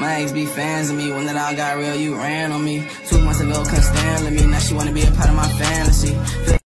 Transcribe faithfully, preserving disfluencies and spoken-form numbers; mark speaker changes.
Speaker 1: my ex be fans of me. When that all got real, you ran on me. Two months ago, couldn't stand with me. Now she wanna be a part of my fantasy.